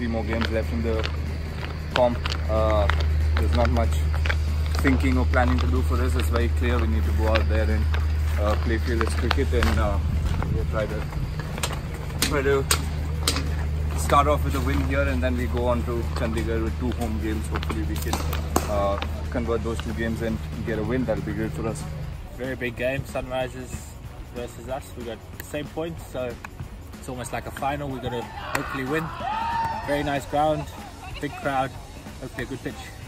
3 more games left in the comp. There's not much thinking or planning to do for this. It's very clear we need to go out there and play fearless cricket, and we'll try to start off with a win here, and then we go on to Chandigarh with 2 home games. Hopefully we can convert those 2 games and get a win. That'll be great for us. Very big game, Sunrisers versus us. We got the same points, so it's almost like a final. We're going to hopefully win. Very nice ground, big crowd, hopefully a good pitch.